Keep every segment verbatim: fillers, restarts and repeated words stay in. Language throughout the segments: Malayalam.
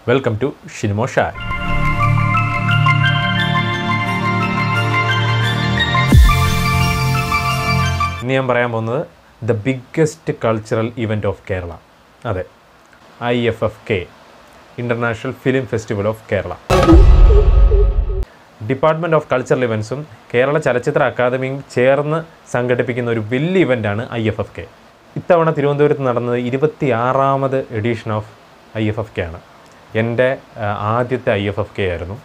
Welcome to shineemoshai. ഇന്ന് ഞാൻ പറയാൻ പോകുന്നത് the biggest cultural event of Kerala. അതെ, I F F K, International Film Festival of Kerala. Department of cultural ഇവൻസും കേരള ചലച്ചിത്ര അക്കാദമിയും ചേർന്ന് സംഘടിപ്പിക്കുന്ന ഒരു വലിയ ഇവൻ്റാണ് ഐ എഫ് എഫ് കെ. ഇത്തവണ തിരുവനന്തപുരത്ത് നടന്നത് ഇരുപത്തി ആറാമത് edition of I F F K ആണ്. എൻ്റെ ആദ്യത്തെ ഐ എഫ് എഫ് കെ ആയിരുന്നു.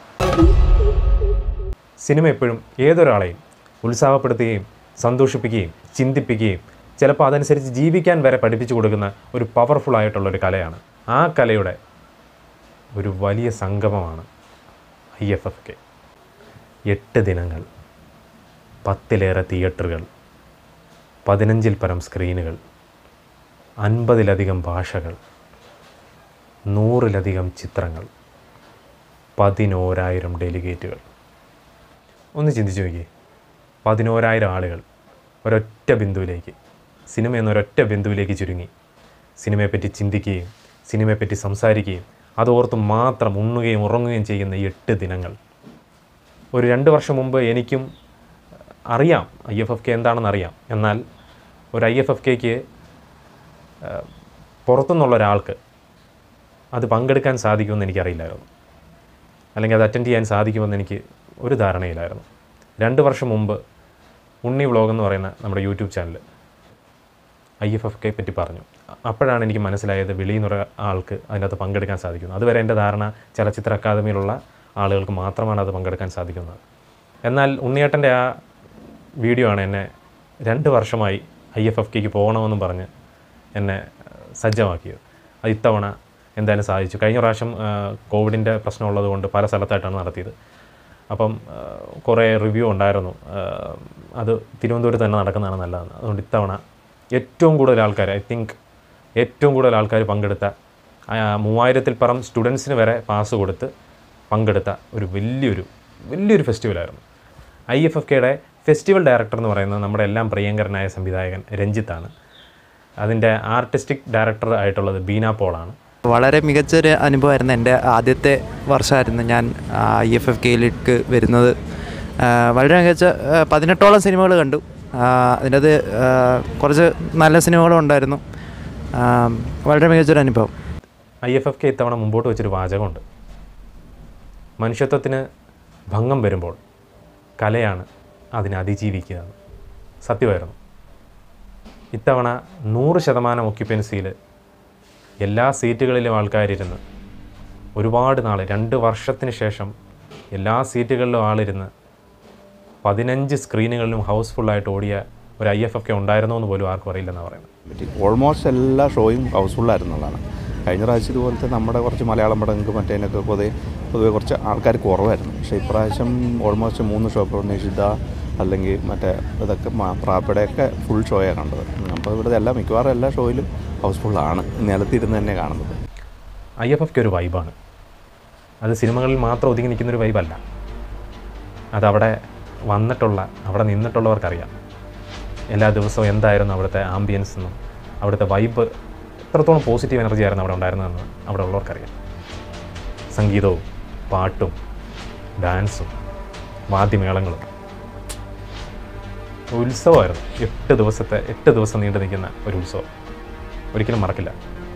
സിനിമ എപ്പോഴും ഏതൊരാളെയും ഉത്സാഹപ്പെടുത്തുകയും സന്തോഷിപ്പിക്കുകയും ചിന്തിപ്പിക്കുകയും ചിലപ്പോൾ അതനുസരിച്ച് ജീവിക്കാൻ വരെ പഠിപ്പിച്ചു കൊടുക്കുന്ന ഒരു പവർഫുള്ളായിട്ടുള്ളൊരു കലയാണ്. ആ കലയുടെ ഒരു വലിയ സംഗമമാണ് ഐ എഫ് എഫ് കെ. എട്ട് ദിനങ്ങൾ, പത്തിലേറെ തിയേറ്ററുകൾ, പതിനഞ്ചിൽ പരം സ്ക്രീനുകൾ, അൻപതിലധികം ഭാഷകൾ, നൂറിലധികം ചിത്രങ്ങൾ, പതിനോരായിരം ഡെലിഗേറ്റുകൾ. ഒന്ന് ചിന്തിച്ചു നോക്കിയേ, പതിനോരായിരം ആളുകൾ ഒരൊറ്റ ബിന്ദുവിലേക്ക്, സിനിമ എന്നൊരൊറ്റ ബിന്ദുവിലേക്ക് ചുരുങ്ങി സിനിമയെപ്പറ്റി ചിന്തിക്കുകയും സിനിമയെപ്പറ്റി സംസാരിക്കുകയും അതോർത്ത് മാത്രം ഉണ്ണുകയും ഉറങ്ങുകയും ചെയ്യുന്ന ഈ എട്ട് ദിനങ്ങൾ. ഒരു രണ്ട് വർഷം മുമ്പ് എനിക്കും അറിയാം ഐ എഫ് എഫ് കെ എന്താണെന്ന് അറിയാം. എന്നാൽ ഒരു ഐ എഫ് എഫ് കെക്ക് പുറത്തുനിന്നുള്ള ഒരാൾക്ക് അത് പങ്കെടുക്കാൻ സാധിക്കുമെന്ന് എനിക്കറിയില്ലായിരുന്നു, അല്ലെങ്കിൽ അത് അറ്റൻഡ് ചെയ്യാൻ സാധിക്കുമെന്ന് എനിക്ക് ഒരു ധാരണയില്ലായിരുന്നു. രണ്ട് വർഷം മുമ്പ് ഉണ്ണി വ്ളോഗ് എന്ന് പറയുന്ന നമ്മുടെ YouTube channel I F F K പറ്റി പറഞ്ഞു. അപ്പോഴാണ് എനിക്ക് മനസ്സിലായത് വെളിയിൽ നിന്നൊരു ആൾക്ക് അതിനകത്ത് പങ്കെടുക്കാൻ സാധിക്കുന്നു. അതുവരെ എൻ്റെ ധാരണ ചലച്ചിത്ര അക്കാദമിയിലുള്ള ആളുകൾക്ക് മാത്രമാണ് അത് പങ്കെടുക്കാൻ സാധിക്കുന്നത്. എന്നാൽ ഉണ്ണിയേട്ടൻ്റെ ആ വീഡിയോ ആണ് എന്നെ രണ്ട് വർഷമായി ഐ എഫ് എഫ് കെക്ക് പോകണമെന്നും പറഞ്ഞ് എന്നെ സജ്ജമാക്കിയത്. അത് ഇത്തവണ എന്തായാലും സാധിച്ചു. കഴിഞ്ഞ പ്രാവശ്യം കോവിഡിൻ്റെ പ്രശ്നമുള്ളത് കൊണ്ട് പല സ്ഥലത്തായിട്ടാണ് നടത്തിയത്. അപ്പം കുറേ റിവ്യൂ ഉണ്ടായിരുന്നു, അത് തിരുവനന്തപുരത്ത് തന്നെ നടക്കുന്നതാണ് നല്ലതെന്ന്. അതുകൊണ്ട് ഇത്തവണ ഏറ്റവും കൂടുതൽ ആൾക്കാർ, ഐ തിങ്ക് ഏറ്റവും കൂടുതൽ ആൾക്കാർ പങ്കെടുത്ത, മൂവായിരത്തിൽ പരം സ്റ്റുഡൻസിന് വരെ പാസ് കൊടുത്ത് പങ്കെടുത്ത ഒരു വലിയൊരു വലിയൊരു ഫെസ്റ്റിവലായിരുന്നു. ഐ എഫ് എഫ് കെയുടെ ഫെസ്റ്റിവൽ ഡയറക്ടർ എന്ന് പറയുന്നത് നമ്മുടെ എല്ലാം പ്രിയങ്കരനായ സംവിധായകൻ രഞ്ജിത്താണ്. അതിൻ്റെ ആർട്ടിസ്റ്റിക് ഡയറക്ടർ ആയിട്ടുള്ളത് ബീന പോളാണ്. വളരെ മികച്ചൊരു അനുഭവമായിരുന്നു. എൻ്റെ ആദ്യത്തെ വർഷമായിരുന്നു ഞാൻ ഐ എഫ് എഫ് കെയിലേക്ക് വരുന്നത്. വളരെ മികച്ച പതിനെട്ടോളം സിനിമകൾ കണ്ടു. അതിനകത്ത് കുറച്ച് നല്ല സിനിമകളും ഉണ്ടായിരുന്നു. വളരെ മികച്ചൊരു അനുഭവം. ഐ എഫ് എഫ് കെ ഇത്തവണ മുമ്പോട്ട് വെച്ചൊരു വാചകമുണ്ട്: മനുഷ്യത്വത്തിന് ഭംഗം വരുമ്പോൾ കലയാണ് അതിനെ അതിജീവിക്കുക. സത്യമായിരുന്നു. ഇത്തവണ നൂറ് ശതമാനം ഒക്യുപ്പൻസിയിൽ എല്ലാ സീറ്റുകളിലും ആൾക്കാരിരുന്ന് ഒരുപാട് നാൾ, രണ്ട് വർഷത്തിന് ശേഷം എല്ലാ സീറ്റുകളിലും ആളിരുന്ന് പതിനഞ്ച് സ്ക്രീനുകളിലും ഹൗസ്ഫുള്ളായിട്ട് ഓടിയ ഒരു ഐ എഫ് എഫ് കെ ഉണ്ടായിരുന്നോ എന്ന് പോലും ആർക്കും അറിയില്ലെന്നാണ് പറയുന്നത്. ഓൾമോസ്റ്റ് എല്ലാ ഷോയും ഹൗസ്ഫുള്ളായിരുന്നുള്ളതാണ്. കഴിഞ്ഞ പ്രാവശ്യം ഇതുപോലത്തെ നമ്മുടെ കുറച്ച് മലയാളം പടങ്ങൾക്ക് മറ്റേതിനൊക്കെ പൊതുവെ പൊതുവെ കുറച്ച് ആൾക്കാർ കുറവായിരുന്നു. പക്ഷേ ഇപ്രാവശ്യം ഓൾമോസ്റ്റ് മൂന്ന് ഷോ, ഇപ്പോൾ നിഷിത അല്ലെങ്കിൽ മറ്റേ ഇതൊക്കെ പ്രാപ്പയുടെയൊക്കെ ഫുൾ ഷോയാണ് കണ്ടത്. അപ്പോൾ ഇവിടുത്തെ എല്ലാ മിക്കവാറും എല്ലാ ഷോയിലും ഹൗസ്ഫുള്ളാണ്, നിലത്തിരുന്ന് തന്നെ കാണുന്നത്. ഐ എഫ് എഫ് കെ ഒരു വൈബാണ്. അത് സിനിമകളിൽ മാത്രം ഒതുങ്ങി നിൽക്കുന്നൊരു വൈബല്ല. അതവിടെ വന്നിട്ടുള്ള, അവിടെ നിന്നിട്ടുള്ളവർക്കറിയാം എല്ലാ ദിവസവും എന്തായിരുന്നു അവിടുത്തെ ആംബിയൻസ് എന്നും അവിടുത്തെ വൈബ് എത്രത്തോളം പോസിറ്റീവ് എനർജി ആയിരുന്നു അവിടെ ഉണ്ടായിരുന്നതെന്ന് അവിടെ ഉള്ളവർക്കറിയാം. സംഗീതവും പാട്ടും ഡാൻസും വാദ്യമേളങ്ങളും ഉത്സവമായിരുന്നു. എട്ട് ദിവസത്തെ എട്ട് ദിവസം നീണ്ടു നിൽക്കുന്ന ഒരു ഉത്സവം ഒരിക്കലും മറക്കില്ല.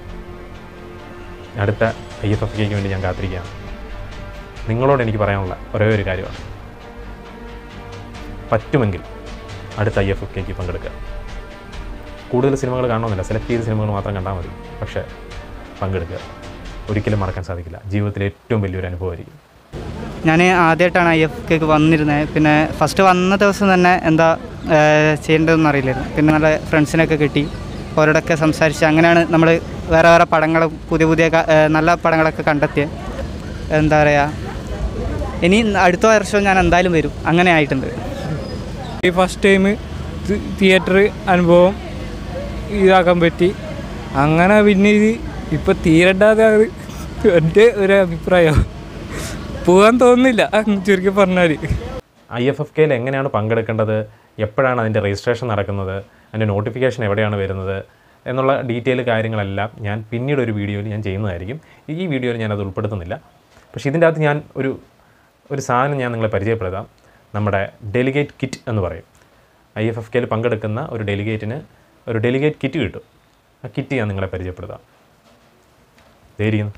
അടുത്ത ഐ എഫ് എഫ് കെക്ക് വേണ്ടി ഞാൻ കാത്തിരിക്കുകയാണ്. നിങ്ങളോട് എനിക്ക് പറയാനുള്ള ഒരേ ഒരു കാര്യമാണ്, പറ്റുമെങ്കിൽ അടുത്ത ഐ എഫ് എഫ് കെക്ക് പങ്കെടുക്കുക. കൂടുതൽ സിനിമകൾ കാണണമെന്നില്ല, സെലക്ട് ചെയ്ത സിനിമകൾ മാത്രം കണ്ടാൽ മതി. പക്ഷേ പങ്കെടുക്കുക, ഒരിക്കലും മറക്കാൻ സാധിക്കില്ല. ജീവിതത്തിലെ ഏറ്റവും വലിയൊരു അനുഭവമായിരിക്കും. ഞാൻ ആദ്യമായിട്ടാണ് ഐ എഫ് കെക്ക് വന്നിരുന്നത്. പിന്നെ ഫസ്റ്റ് വന്ന ദിവസം തന്നെ എന്താ ചെയ്യേണ്ടതെന്ന് അറിയില്ലായിരുന്നു. പിന്നെ നല്ല ഫ്രണ്ട്സിനൊക്കെ കിട്ടി, അവരോടൊക്കെ സംസാരിച്ച് അങ്ങനെയാണ് നമ്മൾ വേറെ വേറെ പടങ്ങളും പുതിയ പുതിയ നല്ല പടങ്ങളൊക്കെ കണ്ടെത്തിയത്. എന്താ പറയുക, ഇനി അടുത്ത വർഷം ഞാൻ എന്തായാലും വരും, അങ്ങനെ ആയിട്ടുണ്ട്. ഈ ഫസ്റ്റ് ടൈം തിയേറ്റർ അനുഭവം ഇതാക്കാൻ പറ്റി. അങ്ങനെ പിന്നെ ഇത് ഇപ്പം തീരണ്ടാതെ അത് എൻ്റെ ഒരു അഭിപ്രായം. പോകാൻ തോന്നുന്നില്ല ചുരുക്കി പറഞ്ഞാൽ. ഐ എഫ് എഫ് കെയിൽ എങ്ങനെയാണ് പങ്കെടുക്കേണ്ടത്, എപ്പോഴാണ് അതിൻ്റെ രജിസ്ട്രേഷൻ നടക്കുന്നത്, അതിൻ്റെ നോട്ടിഫിക്കേഷൻ എവിടെയാണ് വരുന്നത്, എന്നുള്ള ഡീറ്റെയിൽ കാര്യങ്ങളെല്ലാം ഞാൻ പിന്നീട് ഒരു വീഡിയോയിൽ ഞാൻ ചെയ്യുന്നതായിരിക്കും. ഈ വീഡിയോയിൽ ഞാനത് ഉൾപ്പെടുത്തുന്നില്ല. പക്ഷേ ഇതിൻ്റെ അകത്ത് ഞാൻ ഒരു ഒരു സാധനം ഞാൻ നിങ്ങളെ പരിചയപ്പെടുത്താം. നമ്മുടെ ഡെലിഗേറ്റ് കിറ്റ് എന്ന് പറയും. ഐ എഫ് എഫ് കെയിൽ പങ്കെടുക്കുന്ന ഒരു ഡെലിഗേറ്റിന് ഒരു ഡെലിഗേറ്റ് കിറ്റ് കിട്ടും. ആ കിറ്റ് ഞാൻ നിങ്ങളെ പരിചയപ്പെടുത്താം. ധൈര്യം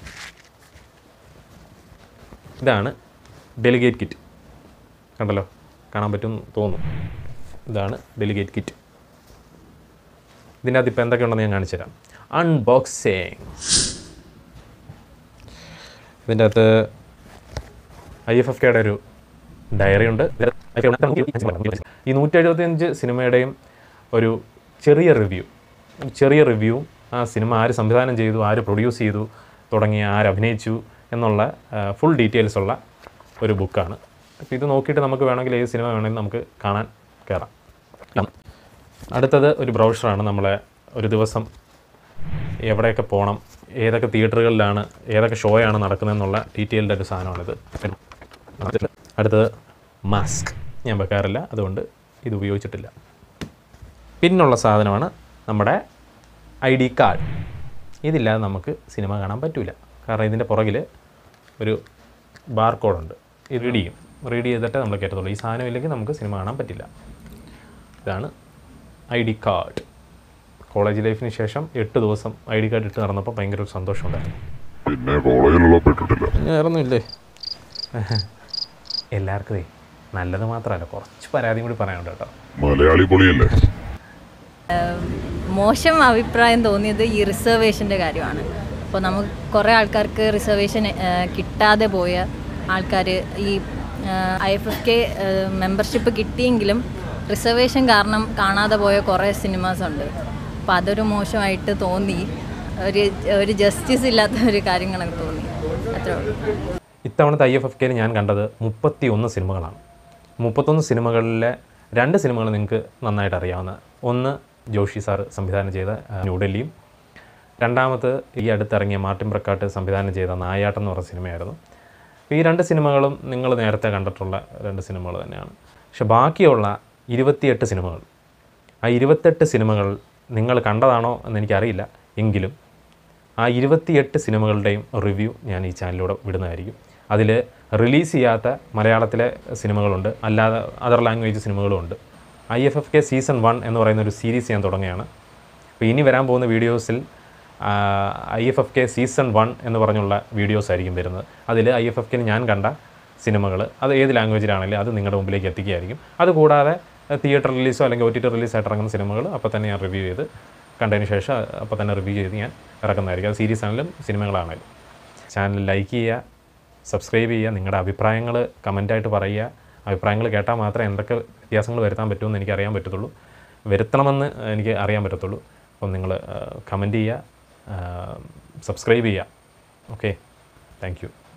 ഇതാണ് ഡെലിഗേറ്റ് കിറ്റ്. കണ്ടല്ലോ, കാണാൻ പറ്റും തോന്നുന്നു. ഇതാണ് ഡെലിഗേറ്റ് കിറ്റ്. ഇതിൻ്റെ അകത്ത് ഇപ്പോൾ എന്തൊക്കെയുണ്ടെന്ന് ഞാൻ കാണിച്ചു തരാം. അൺബോക്സിങ്. ഇതിൻ്റെ അകത്ത് ഐ എഫ് എഫ് കെയുടെ ഒരു ഡയറി ഉണ്ട്. ഈ നൂറ്റി എഴുപത്തിയഞ്ച് സിനിമയുടെയും ഒരു ചെറിയ റിവ്യൂ ചെറിയ റിവ്യൂവും ആ സിനിമ ആര് സംവിധാനം ചെയ്തു, ആര് പ്രൊഡ്യൂസ് ചെയ്തു തുടങ്ങിയ ആര് അഭിനയിച്ചു എന്നുള്ള ഫുൾ ഡീറ്റെയിൽസ് ഉള്ള ഒരു ബുക്കാണ്. അപ്പോൾ ഇത് നോക്കിയിട്ട് നമുക്ക് വേണമെങ്കിൽ ഏത് സിനിമ വേണമെങ്കിൽ നമുക്ക് കാണാൻ കയറാം. അടുത്തത് ഒരു ബ്രൗഷറാണ്. നമ്മളെ ഒരു ദിവസം എവിടെയൊക്കെ പോകണം, ഏതൊക്കെ തിയേറ്ററുകളിലാണ്, ഏതൊക്കെ ഷോയാണ് നടക്കുന്നതെന്നുള്ള ഡീറ്റെയിൽഡ് ഒരു സാധനമാണിത്. അടുത്തത് മാസ്ക്. ഞാൻ വെക്കാറില്ല, അതുകൊണ്ട് ഇത് ഉപയോഗിച്ചിട്ടില്ല. പിന്നുള്ള സാധനമാണ് നമ്മുടെ ഐ ഡി കാർഡ്. ഇതില്ലാതെ നമുക്ക് സിനിമ കാണാൻ പറ്റില്ല. കാരണം ഇതിൻ്റെ പുറകിൽ ഒരു ബാർ കോഡുണ്ട്. ഇത് റീഡ് ചെയ്യും. റീഡ് ചെയ്തിട്ട് നമ്മൾ കയറ്റത്തുള്ളൂ. ഈ സാധനം ഇല്ലെങ്കിൽ നമുക്ക് സിനിമ കാണാൻ പറ്റില്ല. ഇതാണ് ഐ ഡി കാർഡ്. കോളേജ് ലൈഫിന് ശേഷം എട്ട് ദിവസം ഐ ഡി കാർഡ് ഇട്ട് നടന്നപ്പോൾ ഭയങ്കര ഒരു സന്തോഷമുണ്ടായിരുന്നു. പിന്നെ കോളേജിലുള്ള പെട്ടിട്ടില്ല. വേറൊന്നുമില്ലേ? എല്ലാവർക്കും നല്ലത് മാത്രമല്ല, കുറച്ച് പരാതിയും കൂടി പറയാനുണ്ട് കേട്ടോ. മലയാളി പൊളിയല്ലേ? മോശം അഭിപ്രായം തോന്നിയത് ഈ റിസർവേഷൻ്റെ കാര്യമാണ്. അപ്പോൾ നമുക്ക് കുറേ ആൾക്കാർക്ക് റിസർവേഷൻ കിട്ടാതെ പോയ ആൾക്കാർ ഈ I F F K membership കിട്ടിയെങ്കിലും റിസർവേഷൻ കാരണം കാണാതെ പോയ കുറേ സിനിമാസ് ഉണ്ട്. അപ്പോൾ അതൊരു മോശമായിട്ട് തോന്നി. ഒരു ഒരു ജസ്റ്റിസ് ഇല്ലാത്ത ഒരു കാര്യങ്ങളൊക്കെ തോന്നി. അത്രേ ഉള്ളൂ. ഇത്തവണത്തെ ഐ എഫ് എഫ് കെയിൽ ഞാൻ കണ്ടത് മുപ്പത്തി ഒന്ന് സിനിമകളാണ്. മുപ്പത്തൊന്ന് സിനിമകളിലെ രണ്ട് സിനിമകൾ നിങ്ങൾക്ക് നന്നായിട്ട് അറിയാവുന്ന, ഒന്ന് ജോഷി സാർ സംവിധാനം ചെയ്ത ന്യൂഡൽഹിയും, രണ്ടാമത് ഈ അടുത്തിറങ്ങിയ മാർട്ടിൻ പ്രക്കാട്ട് സംവിധാനം ചെയ്ത നായാട്ടം എന്ന് പറഞ്ഞ സിനിമയായിരുന്നു. ഈ രണ്ട് സിനിമകളും നിങ്ങൾ നേരത്തെ കണ്ടിട്ടുള്ള രണ്ട് സിനിമകൾ തന്നെയാണ്. പക്ഷെ ബാക്കിയുള്ള ഇരുപത്തിയെട്ട് സിനിമകൾ, ആ ഇരുപത്തെട്ട് സിനിമകൾ നിങ്ങൾ കണ്ടതാണോ എന്നെനിക്കറിയില്ല. എങ്കിലും ആ ഇരുപത്തിയെട്ട് സിനിമകളുടെയും റിവ്യൂ ഞാൻ ഈ ചാനലിലൂടെ വിടുന്നതായിരിക്കും. അതിൽ റിലീസ് ചെയ്യാത്ത മലയാളത്തിലെ സിനിമകളുണ്ട്, അല്ലാതെ അതർ ലാംഗ്വേജ് സിനിമകളുമുണ്ട്. I F F K season one എന്ന് പറയുന്ന ഒരു സീരീസ് ഞാൻ തുടങ്ങുകയാണ്. അപ്പോൾ ഇനി വരാൻ പോകുന്ന വീഡിയോസിൽ I F F K season one എന്ന് പറഞ്ഞുള്ള വീഡിയോസ് ആയിരിക്കും വരുന്നത്. അതിൽ ഐ എഫ് എഫ് കെയിൽ ഞാൻ കണ്ട സിനിമകൾ, അത് ഏത് ലാംഗ്വേജിലാണെങ്കിലും അത് നിങ്ങളുടെ മുമ്പിലേക്ക് എത്തിക്കുകയായിരിക്കും. അതുകൂടാതെ തിയേറ്റർ റിലീസോ അല്ലെങ്കിൽ ഒ ടി ടി റിലീസായിട്ട് ഇറങ്ങുന്ന സിനിമകൾ അപ്പോൾ തന്നെ ഞാൻ റിവ്യൂ ചെയ്ത് കണ്ടതിന് ശേഷം അപ്പോൾ തന്നെ റിവ്യൂ ചെയ്ത് ഞാൻ ഇറക്കുന്നതായിരിക്കും. അത് സീരീസ് ആണെങ്കിലും സിനിമകളാണെങ്കിലും. ചാനൽ ലൈക്ക് ചെയ്യുക, സബ്സ്ക്രൈബ് ചെയ്യുക, നിങ്ങളുടെ അഭിപ്രായങ്ങൾ കമൻറ്റായിട്ട് പറയുക. അഭിപ്രായങ്ങൾ കേട്ടാൽ മാത്രമേ എന്തൊക്കെ വ്യത്യാസങ്ങൾ വരുത്താൻ പറ്റുമെന്ന് എനിക്ക് അറിയാൻ പറ്റത്തുള്ളൂ, വരുത്തണമെന്ന് എനിക്ക് അറിയാൻ പറ്റത്തുള്ളൂ. അപ്പം നിങ്ങൾ കമൻറ്റ് ചെയ്യുക, സബ്സ്ക്രൈബ് ചെയ്യുക. Okay, thank U.